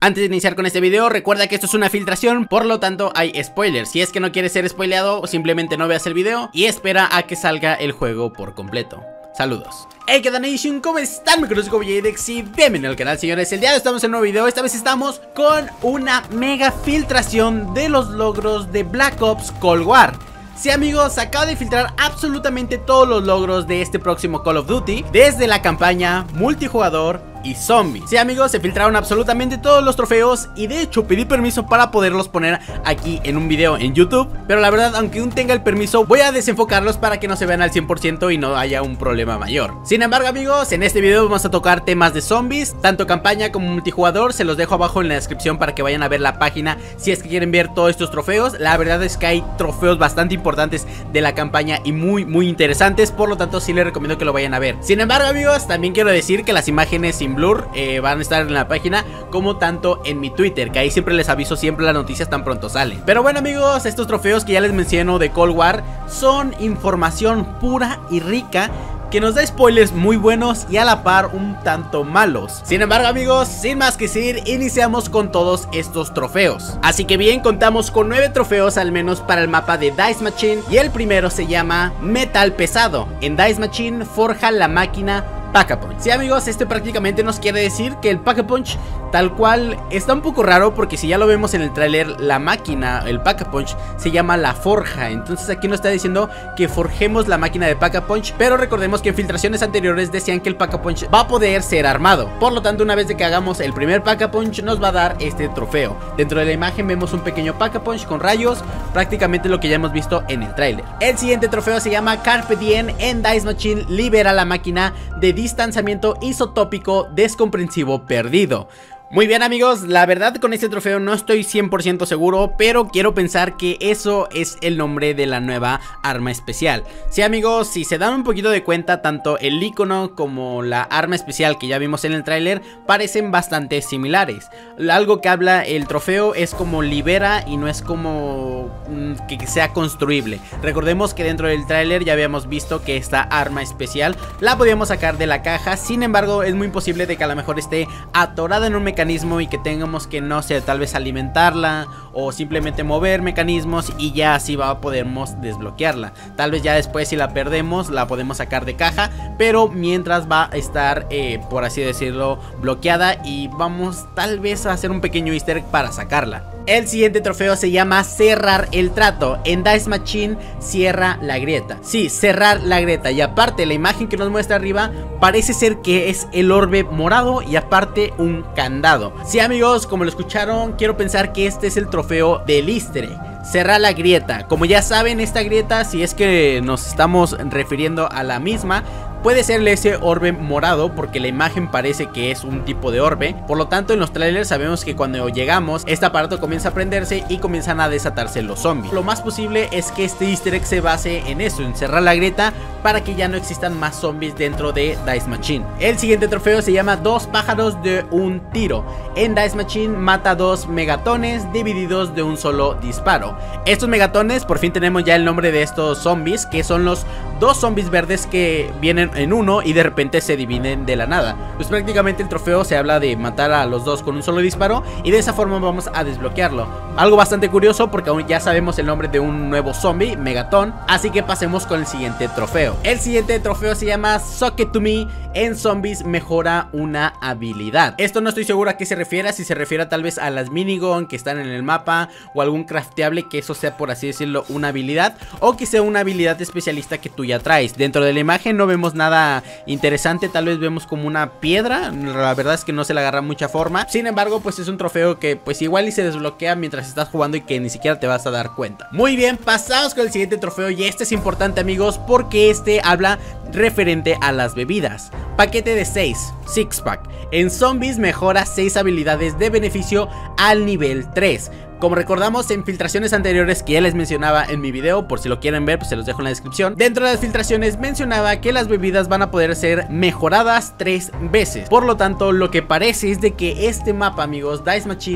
Antes de iniciar con este video, recuerda que esto es una filtración, por lo tanto hay spoilers. Si es que no quieres ser spoileado, simplemente no veas el video y espera a que salga el juego por completo. Saludos. Hey, ¿qué tal, Nation? ¿Cómo están? Me conozco como Jadex y bienvenido al canal, señores. El día de hoy estamos en un nuevo video. Esta vez estamos con una mega filtración de los logros de Black Ops Cold War. Sí, amigos, acabo de filtrar absolutamente todos los logros de este próximo Call of Duty, desde la campaña, multijugador y zombies. Sí, amigos, se filtraron absolutamente todos los trofeos y de hecho pedí permiso para poderlos poner aquí en un video en YouTube, pero la verdad, aunque aún tenga el permiso, voy a desenfocarlos para que no se vean al 100% y no haya un problema mayor. Sin embargo, amigos, en este video vamos a tocar temas de zombies, tanto campaña como multijugador. Se los dejo abajo en la descripción para que vayan a ver la página si es que quieren ver todos estos trofeos. La verdad es que hay trofeos bastante importantes de la campaña y muy interesantes, por lo tanto sí les recomiendo que lo vayan a ver. Sin embargo, amigos, también quiero decir que las imágenes sin blur van a estar en la página, como tanto en mi Twitter, que ahí siempre les aviso siempre las noticias tan pronto salen. Pero bueno, amigos, estos trofeos que ya les menciono de Cold War son información pura y rica que nos da spoilers muy buenos y a la par un tanto malos. Sin embargo, amigos, sin más que decir, iniciamos con todos estos trofeos. Así que bien, contamos con 9 trofeos al menos para el mapa de Dice Machine, y el primero se llama Metal Pesado. En Dice Machine forja la máquina Pack-a-Punch. Sí, amigos, esto prácticamente nos quiere decir que el Pack-a-Punch tal cual está un poco raro, porque si ya lo vemos en el tráiler, la máquina, el Pack-a-Punch, se llama la forja. Entonces aquí nos está diciendo que forjemos la máquina de Pack-a-Punch, pero recordemos que en filtraciones anteriores decían que el Pack-a-Punch va a poder ser armado. Por lo tanto, una vez de que hagamos el primer Pack-a-Punch, nos va a dar este trofeo. Dentro de la imagen vemos un pequeño Pack-a-Punch con rayos, prácticamente lo que ya hemos visto en el tráiler. El siguiente trofeo se llama Carpe Diem. En Dice Machine libera la máquina de distanciamiento isotópico descomprensivo perdido. Muy bien, amigos, la verdad con este trofeo no estoy 100% seguro, pero quiero pensar que eso es el nombre de la nueva arma especial. Sí, amigos, si se dan un poquito de cuenta, tanto el icono como la arma especial que ya vimos en el tráiler parecen bastante similares. Algo que habla el trofeo es como libera y no es como que sea construible. Recordemos que dentro del tráiler ya habíamos visto que esta arma especial la podíamos sacar de la caja. Sin embargo, es muy posible de que a lo mejor esté atorada en un mecanismo y que tengamos que, no sé, tal vez alimentarla o simplemente mover mecanismos y ya así podemos desbloquearla. Tal vez ya después, si la perdemos, la podemos sacar de caja, pero mientras va a estar, por así decirlo, bloqueada, y vamos tal vez a hacer un pequeño easter egg para sacarla. El siguiente trofeo se llama Cerrar el Trato. En Dice Machine cierra la grieta. Sí, cerrar la grieta. Y aparte, la imagen que nos muestra arriba parece ser que es el orbe morado y aparte un candado. Sí, amigos, como lo escucharon, quiero pensar que este es el trofeo del easter egg. Cerrar la grieta. Como ya saben, esta grieta, si es que nos estamos refiriendo a la misma, puede ser ese orbe morado, porque la imagen parece que es un tipo de orbe. Por lo tanto, en los trailers sabemos que cuando llegamos, este aparato comienza a prenderse y comienzan a desatarse los zombies. Lo más posible es que este easter egg se base en eso, en cerrar la grieta, para que ya no existan más zombies dentro de Dice Machine. El siguiente trofeo se llama Dos pájaros de un tiro. En Dice Machine mata 2 megatones divididos de un solo disparo. Estos megatones, por fin tenemos ya el nombre de estos zombies, que son los 2 zombies verdes que vienen en uno y de repente se dividen de la nada. Pues prácticamente el trofeo se habla de matar a los 2 con un solo disparo, y de esa forma vamos a desbloquearlo. Algo bastante curioso, porque aún ya sabemos el nombre de un nuevo zombie, Megaton. Así que pasemos con el siguiente trofeo. El siguiente trofeo se llama Suck It To Me. En zombies mejora una habilidad. Esto no estoy seguro a qué se refiere, si se refiere tal vez a las minigun que están en el mapa, o algún crafteable que eso sea, por así decirlo, una habilidad, o que sea una habilidad especialista que tú ya traes. Dentro de la imagen no vemos nada interesante, tal vez vemos como una piedra, la verdad es que no se le agarra mucha forma. Sin embargo, pues es un trofeo que pues igual y se desbloquea mientras estás jugando y que ni siquiera te vas a dar cuenta. Muy bien, pasamos con el siguiente trofeo, y este es importante, amigos, porque este habla referente a las bebidas. Paquete de 6, Six Pack. En zombies mejora 6 habilidades de beneficio al nivel 3. Como recordamos en filtraciones anteriores que ya les mencionaba en mi video, por si lo quieren ver, pues se los dejo en la descripción. Dentro de las filtraciones mencionaba que las bebidas van a poder ser mejoradas 3 veces. Por lo tanto, lo que parece es de que este mapa, amigos, Dice Machine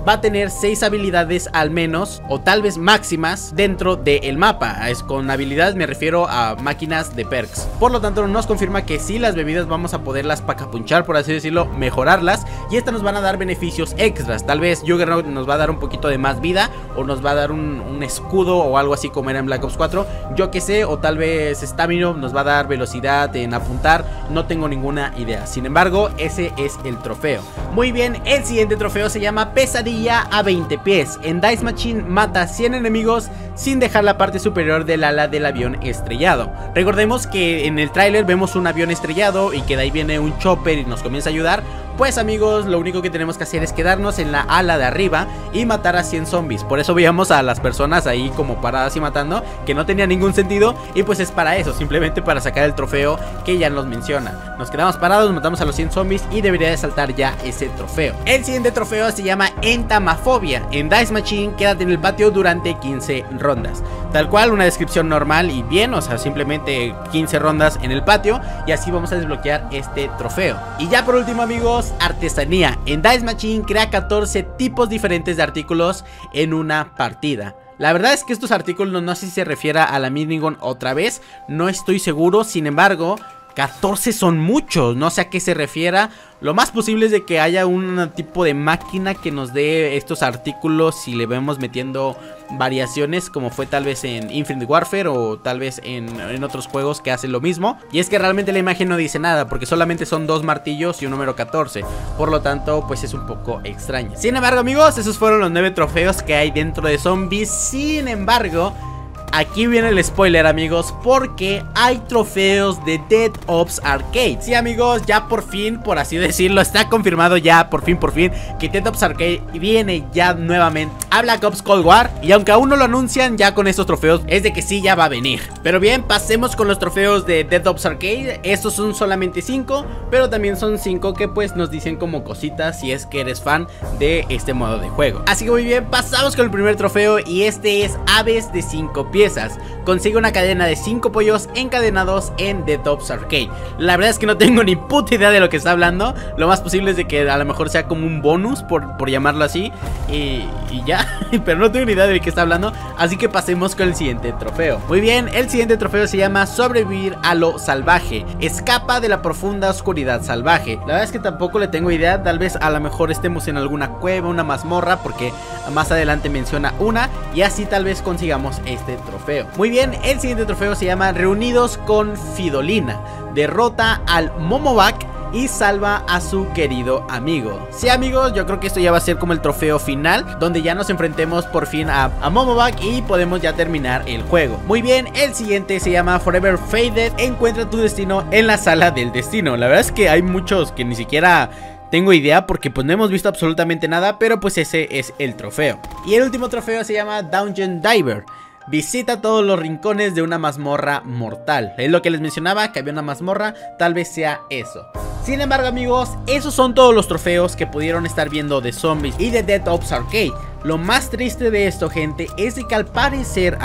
va a tener 6 habilidades al menos, o tal vez máximas, dentro del mapa. Con habilidades me refiero a máquinas de perks. Por lo tanto nos confirma que sí, las bebidas vamos a poderlas pacapunchar, por así decirlo, mejorarlas, y estas nos van a dar beneficios extras. Tal vez Juggernaut nos va a dar un poquito de más vida, o nos va a dar un escudo o algo así como era en Black Ops 4, yo que sé, o tal vez Stamina nos va a dar velocidad en apuntar, no tengo ninguna idea. Sin embargo, ese es el trofeo. Muy bien, el siguiente trofeo se llama Pesadilla a 20 pies. En Dice Machine mata 100 enemigos sin dejar la parte superior del ala del avión estrellado. Recordemos que en el tráiler vemos un avión estrellado y que de ahí viene un chopper y nos comienza a ayudar. Pues amigos, lo único que tenemos que hacer es quedarnos en la ala de arriba y matar a 100 zombies. Por eso veíamos a las personas ahí como paradas y matando, que no tenía ningún sentido. Y pues es para eso, simplemente para sacar el trofeo que ya nos menciona. Nos quedamos parados, matamos a los 100 zombies y debería de saltar ya ese trofeo. El siguiente trofeo se llama Entamafobia. En Dice Machine, quédate en el patio durante 15 rondas. Tal cual, una descripción normal y bien, o sea, simplemente 15 rondas en el patio. Y así vamos a desbloquear este trofeo. Y ya por último amigos, artesanía. En Dice Machine crea 14 tipos diferentes de artículos en una partida. La verdad es que estos artículos no sé si se refiere a la minigun otra vez, no estoy seguro. Sin embargo, 14 son muchos, no sé a qué se refiera. Lo más posible es de que haya un tipo de máquina que nos dé estos artículos si le vemos metiendo variaciones, como fue tal vez en Infinite Warfare o tal vez en otros juegos que hacen lo mismo. Y es que realmente la imagen no dice nada, porque solamente son 2 martillos y un número 14. Por lo tanto, pues es un poco extraño. Sin embargo amigos, esos fueron los 9 trofeos que hay dentro de Zombies. Sin embargo, aquí viene el spoiler amigos, porque hay trofeos de Dead Ops Arcade. Sí amigos, ya por fin, por así decirlo, está confirmado ya por fin que Dead Ops Arcade viene ya nuevamente a Black Ops Cold War. Y aunque aún no lo anuncian, ya con estos trofeos es de que sí, ya va a venir. Pero bien, pasemos con los trofeos de Dead Ops Arcade. Estos son solamente 5, pero también son 5 que pues nos dicen como cositas si es que eres fan de este modo de juego. Así que muy bien, pasamos con el primer trofeo y este es Aves de 5 piezas. Consigue una cadena de 5 pollos encadenados en Dead Ops Arcade. La verdad es que no tengo ni puta idea de lo que está hablando. Lo más posible es de que a lo mejor sea como un bonus, por llamarlo así, y ya, pero no tengo ni idea de qué está hablando. Así que pasemos con el siguiente trofeo. Muy bien, el siguiente trofeo se llama Sobrevivir a lo salvaje. Escapa de la profunda oscuridad salvaje. La verdad es que tampoco le tengo idea. Tal vez a lo mejor estemos en alguna cueva, una mazmorra, porque más adelante menciona una, y así tal vez consigamos este trofeo. Muy bien, el siguiente trofeo se llama Reunidos con Fidolina. Derrota al Momovac y salva a su querido amigo. Sí amigos, yo creo que esto ya va a ser como el trofeo final, donde ya nos enfrentemos por fin a Momovac y podemos ya terminar el juego. Muy bien, el siguiente se llama Forever Faded. Encuentra tu destino en la sala del destino. La verdad es que hay muchos que ni siquiera tengo idea, porque pues no hemos visto absolutamente nada, pero pues ese es el trofeo. Y el último trofeo se llama Dungeon Diver. Visita todos los rincones de una mazmorra mortal. Es lo que les mencionaba, que había una mazmorra, tal vez sea eso. Sin embargo amigos, esos son todos los trofeos que pudieron estar viendo de Zombies y de Dead Ops Arcade. Lo más triste de esto, gente, es de que al parecer,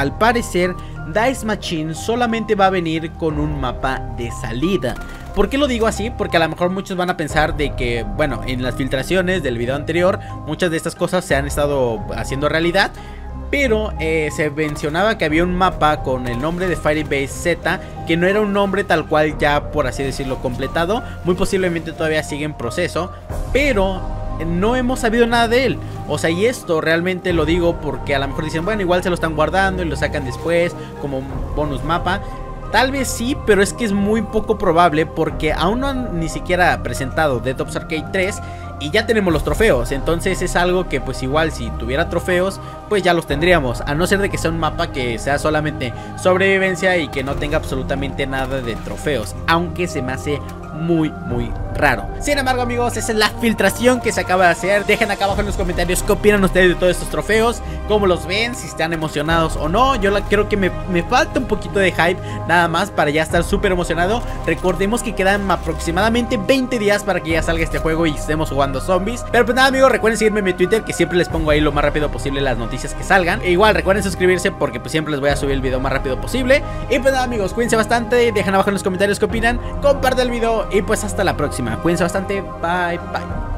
Dice Machine solamente va a venir con un mapa de salida. ¿Por qué lo digo así? Porque a lo mejor muchos van a pensar de que, bueno, en las filtraciones del video anterior, muchas de estas cosas se han estado haciendo realidad. Pero se mencionaba que había un mapa con el nombre de Firebase Z, que no era un nombre tal cual ya, por así decirlo, completado. Muy posiblemente todavía sigue en proceso, pero no hemos sabido nada de él. O sea, y esto realmente lo digo porque a lo mejor dicen, bueno, igual se lo están guardando y lo sacan después como un bonus mapa. Tal vez sí, pero es que es muy poco probable, porque aún no han ni siquiera presentado Dead Ops Arcade 3 y ya tenemos los trofeos. Entonces es algo que pues igual si tuviera trofeos pues ya los tendríamos, a no ser de que sea un mapa que sea solamente sobrevivencia y que no tenga absolutamente nada de trofeos, aunque se me hace muy raro. Sin embargo amigos, esa es la filtración que se acaba de hacer. Dejen acá abajo en los comentarios qué opinan ustedes de todos estos trofeos, cómo los ven, si están emocionados o no. Yo creo que me falta un poquito de hype nada más para ya estar súper emocionado. Recordemos que quedan aproximadamente 20 días para que ya salga este juego y estemos jugando Zombies. Pero pues nada amigos, recuerden seguirme en mi Twitter, que siempre les pongo ahí lo más rápido posible las noticias que salgan. E igual recuerden suscribirse, porque pues siempre les voy a subir el video más rápido posible. Y pues nada amigos, cuídense bastante, dejen abajo en los comentarios qué opinan, compartan el video y pues hasta la próxima. Cuídense bastante, bye.